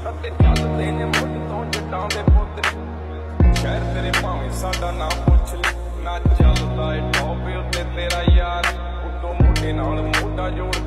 ते चलते ने मुझ तो जटां दे पुत्तरे शहर तेरे भावें साडा ना पुछ ले ना चलदा ए टॉप उत्ते तेरा यार उतों मोढे नाल मोढा जोड़